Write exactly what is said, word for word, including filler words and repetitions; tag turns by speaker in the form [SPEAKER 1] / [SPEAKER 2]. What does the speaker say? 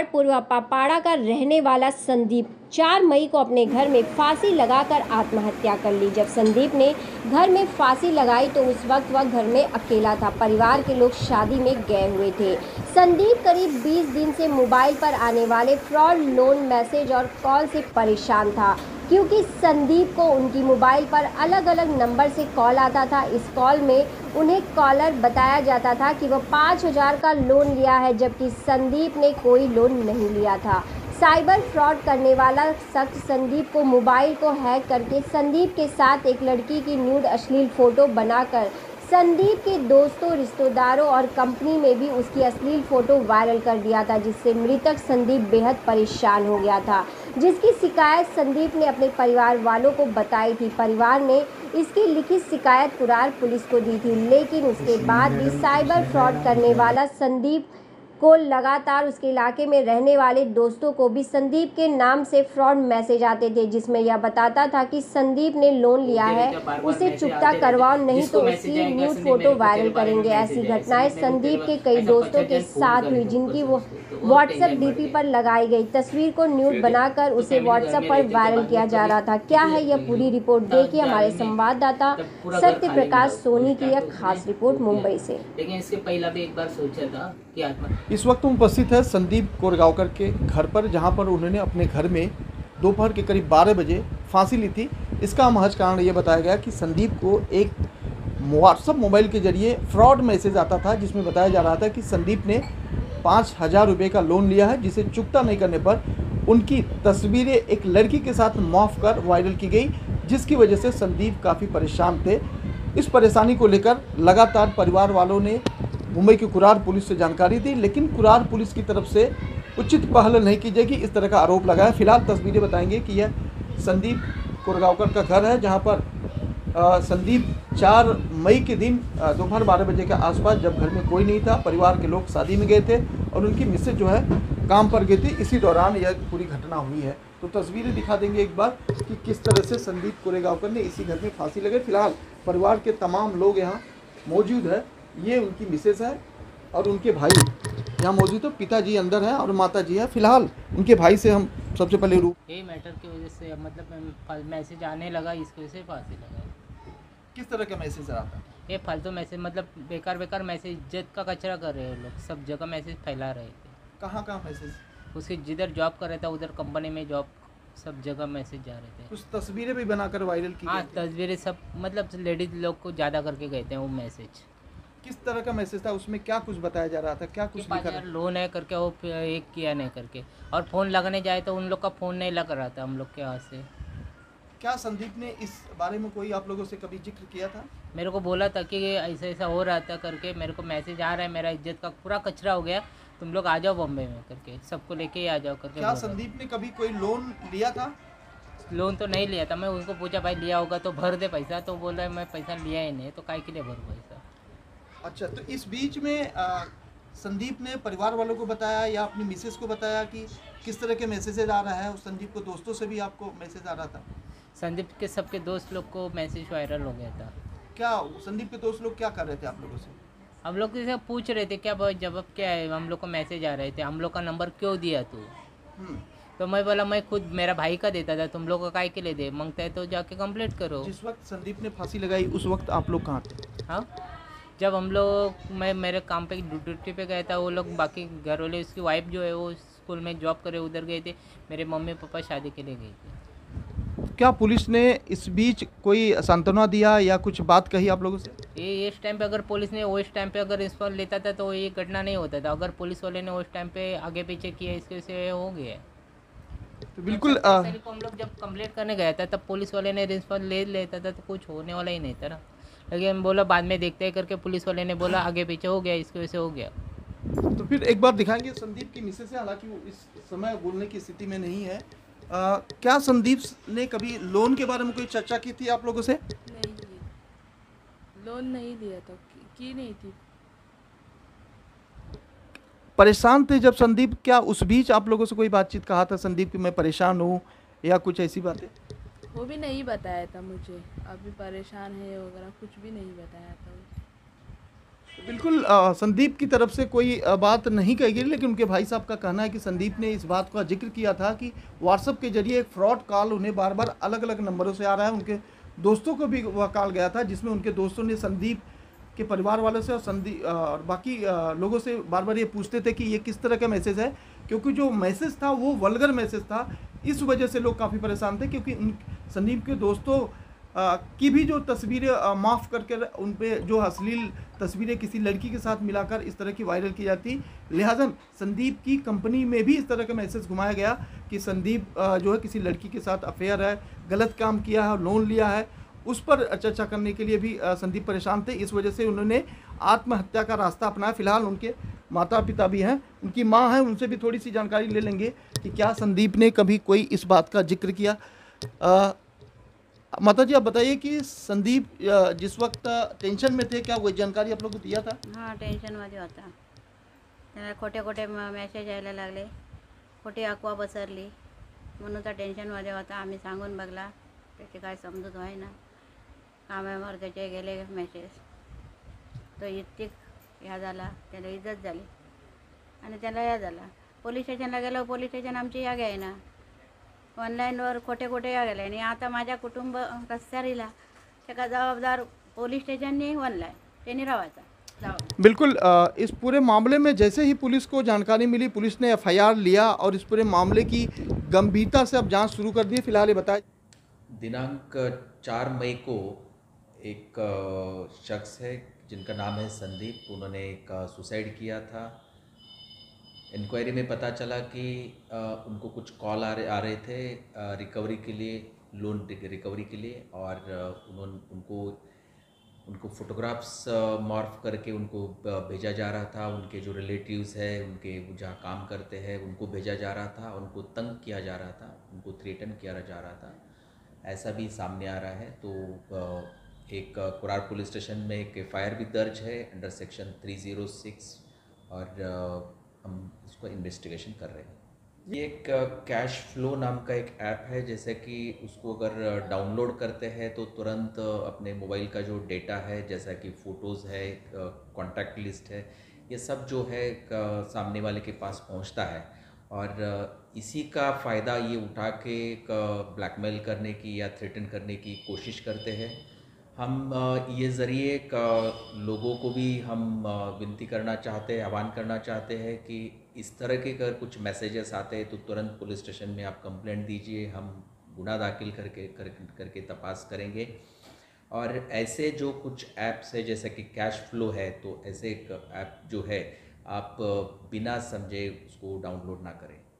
[SPEAKER 1] पूर्व पापाड़ा का रहने वाला संदीप चार मई को अपने घर में फांसी लगाकर आत्महत्या कर ली। जब संदीप ने घर में फांसी लगाई तो उस वक्त वह घर में अकेला था। परिवार के लोग शादी में गए हुए थे। संदीप करीब बीस दिन से मोबाइल पर आने वाले फ्रॉड लोन मैसेज और कॉल से परेशान था, क्योंकि संदीप को उनकी मोबाइल पर अलग अलग नंबर से कॉल आता था। इस कॉल में उन्हें कॉलर बताया जाता था कि वह पाँच हज़ार का लोन लिया है, जबकि संदीप ने कोई लोन नहीं लिया था। साइबर फ्रॉड करने वाला शख्स संदीप को मोबाइल को हैक करके संदीप के साथ एक लड़की की न्यूड अश्लील फ़ोटो बनाकर संदीप के दोस्तों, रिश्तेदारों और कंपनी में भी उसकी अश्लील फ़ोटो वायरल कर दिया था, जिससे मृतक संदीप बेहद परेशान हो गया था, जिसकी शिकायत संदीप ने अपने परिवार वालों को बताई थी। परिवार ने इसकी लिखित शिकायत कुरार पुलिस को दी थी, लेकिन उसके बाद भी साइबर फ्रॉड करने वाला संदीप को लगातार उसके इलाके में रहने वाले दोस्तों को भी संदीप के नाम से फ्रॉड मैसेज आते थे, जिसमें यह बताता था कि संदीप ने लोन लिया है, उसे चुकता करवाओ, नहीं तो उसकी न्यूड फोटो वायरल करेंगे। ऐसी घटनाएं संदीप के कई दोस्तों के साथ हुई, जिनकी वो व्हाट्सएप डीपी पर लगाई गई तस्वीर को न्यूड बनाकर उसे व्हाट्सएप पर वायरल किया जा रहा था। क्या है यह पूरी रिपोर्ट, देखिए हमारे संवाददाता सत्य प्रकाश सोनी की यह खास रिपोर्ट मुंबई से।
[SPEAKER 2] लेकिन इसके पहला भी एक बार सोचा था कि आत्मा
[SPEAKER 3] इस वक्त हम उपस्थित है संदीप कोरगांवकर के घर पर, जहां पर उन्होंने अपने घर में दोपहर के करीब बारह बजे फांसी ली थी। इसका महज कारण ये बताया गया कि संदीप को एक व्हाट्सएप मोबाइल के जरिए फ्रॉड मैसेज आता था, जिसमें बताया जा रहा था कि संदीप ने पाँच हज़ार रुपये का लोन लिया है, जिसे चुकता नहीं करने पर उनकी तस्वीरें एक लड़की के साथ मॉफ कर वायरल की गई, जिसकी वजह से संदीप काफ़ी परेशान थे। इस परेशानी को लेकर लगातार परिवार वालों ने मुंबई की कुरार पुलिस से जानकारी दी, लेकिन कुरार पुलिस की तरफ से उचित पहल नहीं की जाएगी, इस तरह का आरोप लगाया। फिलहाल तस्वीरें बताएंगे कि यह संदीप कोरगांवकर का घर है, जहां पर आ, संदीप चार मई के दिन दोपहर बारह बजे के आसपास, जब घर में कोई नहीं था, परिवार के लोग शादी में गए थे और उनकी मिसेज जो है काम पर गई थी, इसी दौरान यह पूरी घटना हुई है। तो तस्वीरें दिखा देंगे एक बार कि किस तरह से संदीप कोरगांवकर ने इसी घर में फांसी लगाई। फिलहाल परिवार के तमाम लोग यहाँ मौजूद है। ये उनकी मिसेस है और उनके भाई यहाँ मौजूद है। पिताजी अंदर है और माता जी है। फिलहाल उनके भाई से हम सबसे पहले रूप
[SPEAKER 2] यही मैटर की वजह से, मतलब मैसेज आने लगा, इसकी वजह से फांसी लगा।
[SPEAKER 3] किस तरह का मैसेज आता है?
[SPEAKER 2] ये फालतू मैसेज, मतलब बेकार बेकार मैसेज, इज्जत का कचरा कर रहे हैं लोग, सब जगह मैसेज फैला रहे थे।
[SPEAKER 3] कहाँ कहाँ मैसेज?
[SPEAKER 2] उसके जिधर जॉब कर रहा था उधर कंपनी में जॉब, सब जगह मैसेज जा रहे थे।
[SPEAKER 3] कुछ तस्वीरें भी बनाकर वायरल की?
[SPEAKER 2] हाँ, तस्वीरें सब, मतलब लेडीज लोग को ज़्यादा करके गए थे वो मैसेज।
[SPEAKER 3] किस तरह का मैसेज था? उसमें क्या कुछ बताया जा रहा था? क्या कुछ लिखा था?
[SPEAKER 2] लोन है करके वो एक किया नहीं करके, और फ़ोन लगने जाए तो उन लोग का फ़ोन नहीं लग रहा था हम लोग के यहाँ से।
[SPEAKER 3] क्या संदीप ने इस बारे में कोई आप लोगों से कभी जिक्र किया था?
[SPEAKER 2] मेरे को बोला था कि ऐसा ऐसा हो रहा था करके, मेरे को मैसेज आ रहा है, मेरा इज्जत का पूरा कचरा हो गया, तुम लोग आ जाओ बॉम्बे में करके, सबको लेके ही आ जाओ करके।
[SPEAKER 3] क्या संदीप ने कभी कोई लोन लिया था?
[SPEAKER 2] लोन तो नहीं लिया था। मैं उनको पूछा भाई लिया होगा तो भर दे पैसा, तो बोल रहा है मैं पैसा लिया ही नहीं, तो काय के लिए भरूँ पैसा।
[SPEAKER 3] अच्छा, तो इस बीच में आ, संदीप ने परिवार वालों को बताया या अपनी मिसेस को बताया कि किस तरह के मैसेजेज आ रहा है? और संदीप को दोस्तों से भी आपको मैसेज आ रहा था?
[SPEAKER 2] संदीप के सबके दोस्त लोग को मैसेज वायरल हो गया था।
[SPEAKER 3] क्या संदीप के दोस्त लोग क्या कर रहे थे आप लोगों से?
[SPEAKER 2] हम लोग से पूछ रहे थे क्या भाई जवाब क्या है, हम लोग को मैसेज आ रहे थे, हम लोग का नंबर क्यों दिया तू? तो मैं बोला मैं खुद मेरा भाई का देता था, तुम लोग का काय के लिए दे, मांगता है तो जाके कंप्लेंट करो।
[SPEAKER 3] जिस वक्त संदीप ने फांसी लगाई उस वक्त आप लोग कहाँ थे?
[SPEAKER 2] हाँ, जब हम लोग, मैं मेरे काम पे ड्यूटी पे गया था, वो लोग बाकी घर वाले, उसकी वाइफ जो है वो स्कूल में जॉब करे उधर गए थे, मेरे मम्मी पापा शादी के लिए गए थे।
[SPEAKER 3] क्या पुलिस ने इस बीच कोई सांत्वना दिया या कुछ बात कही आप लोगों से?
[SPEAKER 2] ये इस टाइम पे अगर पुलिस ने वो इस टाइम पे अगर रिस्पॉन्स लेता था तो ये घटना नहीं होता था। अगर पुलिस वाले ने उस टाइम पे आगे पीछे किया, इसके से हो गया।
[SPEAKER 3] तो बिल्कुल
[SPEAKER 2] आ, हम लोग जब कंप्लेंट करने गया था तब पुलिस वाले ने रिस्पॉन्स ले लेता था तो कुछ होने वाला ही नहीं था ना। लेकिन बोला बाद में देखते हैं करके, पुलिस वाले ने बोला आगे पीछे हो गया, इसकी वजह से हो गया।
[SPEAKER 3] तो फिर एक बार दिखाएंगे संदीप की मिसेस है, हालांकि वो इस समय बोलने की स्थिति में नहीं है। आ, क्या संदीप ने कभी लोन के बारे में कोई चर्चा की थी आप लोगों से?
[SPEAKER 4] नहीं, लोन नहीं लिया था, की नहीं थी।
[SPEAKER 3] परेशान थे जब संदीप, क्या उस बीच आप लोगों से कोई बातचीत कहा था संदीप कि मैं परेशान हूँ या कुछ ऐसी बातें?
[SPEAKER 4] वो भी नहीं बताया था मुझे, अभी परेशान है वगैरह कुछ भी नहीं बताया था।
[SPEAKER 3] बिल्कुल अ, संदीप की तरफ से कोई अ, बात नहीं कही गई, लेकिन उनके भाई साहब का कहना है कि संदीप ने इस बात का जिक्र किया था कि व्हाट्सएप के जरिए एक फ्रॉड कॉल उन्हें बार बार अलग अलग नंबरों से आ रहा है। उनके दोस्तों को भी वह कॉल गया था, जिसमें उनके दोस्तों ने संदीप के परिवार वालों से और संदीप और बाकी अ, लोगों से बार बार ये पूछते थे कि ये किस तरह का मैसेज है, क्योंकि जो मैसेज था वो वल्गर मैसेज था। इस वजह से लोग काफ़ी परेशान थे, क्योंकि उन संदीप के दोस्तों अ, की भी जो तस्वीरें अ, माफ़ करके उन पे जो अश्लील तस्वीरें किसी लड़की के साथ मिलाकर इस तरह की वायरल की जाती, लिहाजा संदीप की कंपनी में भी इस तरह का मैसेज घुमाया गया कि संदीप अ, जो है किसी लड़की के साथ अफेयर है, गलत काम किया है, लोन लिया है। उस पर चर्चा करने के लिए भी अ, संदीप परेशान थे। इस वजह से उन्होंने आत्महत्या का रास्ता अपनाया। फिलहाल उनके माता पिता भी हैं, उनकी माँ है, उनसे भी थोड़ी सी जानकारी ले लेंगे कि क्या संदीप ने कभी कोई इस बात का जिक्र किया। अ, माता जी, आप बताइए कि संदीप अ, जिस वक्त टेंशन में थे, क्या वो जानकारी आप लोग को दिया था?
[SPEAKER 5] हां टेन्शनमध्ये होता. त्याला खोटे खोटे मेसेज यायला लागले, खोटी अफवा पसरली म्हणून तो टेन्शनमध्ये होता. आम्ही सांगून बघला, त्याची काय समजूत व्हायना. कामावर त्याचे गेले मेसेज, तो इतकी ह्या झाला, त्याला इज्जत झाली आणि त्याला या झाला. पोलीस स्टेशनला गेलो, पोलीस स्टेशन आमची या घ्यायना. ऑनलाईनवर खोटे खोटे या गेले आणि आता माझ्या कुटुंब कस्यारीला त्याका जबाबदार पोलीस स्टेशननी ऑनलाईन त्यांनी राहायचा जाऊ.
[SPEAKER 3] बिल्कुल अ, इस पूरे मामले में जैसे ही पुलिस को जानकारी मिली, पुलिस ने एफ आई आर लिया और इस पूरे मामले की गंभीरता से अब जांच शुरू कर दी है। फिलहाल ये बताया
[SPEAKER 6] दिनांक चार मई को एक अ, शख्स है जिनका नाम है संदीप, उन्होंने एक सुसाइड किया था। इंक्वायरी में पता चला कि अ, उनको कुछ कॉल आ रहे आ रहे थे अ, रिकवरी के लिए, लोन रिकवरी के लिए, और अ, उन्होंने उनको उनको फ़ोटोग्राफ्स मॉर्फ करके उनको ब- भेजा जा रहा था। उनके जो रिलेटिव्स हैं, उनके वो जहाँ काम करते हैं, उनको भेजा जा रहा था, उनको तंग किया जा रहा था, उनको थ्रेटन किया जा रहा था, ऐसा भी सामने आ रहा है। तो अ, एक अ, कुरार पुलिस स्टेशन में एक एफ आई आर भी दर्ज है under section three zero six, और अ, हम इसको इन्वेस्टिगेशन कर रहे हैं। ये एक कैश फ्लो नाम का एक ऐप है, जैसे कि उसको अगर डाउनलोड करते हैं तो तुरंत अपने मोबाइल का जो डेटा है, जैसा कि फ़ोटोज़ है, कॉन्टैक्ट लिस्ट है, ये सब जो है क- सामने वाले के पास पहुंचता है, और इसी का फ़ायदा ये उठा के ब्लैकमेल करने की या थ्रेटन करने की कोशिश करते हैं। हम अ, ये ज़रिए का लोगों को भी हम अ, विनती करना चाहते हैं, आह्वान करना चाहते हैं कि इस तरह के अगर कुछ मैसेजेस आते हैं तो तुरंत पुलिस स्टेशन में आप कंप्लेंट दीजिए, हम गुनाह दाखिल करके कर, करके तपास करेंगे। और ऐसे जो कुछ ऐप्स है जैसे कि कैश फ्लो है, तो ऐसे एक ऐप जो है आप अ, बिना समझे उसको डाउनलोड ना करें।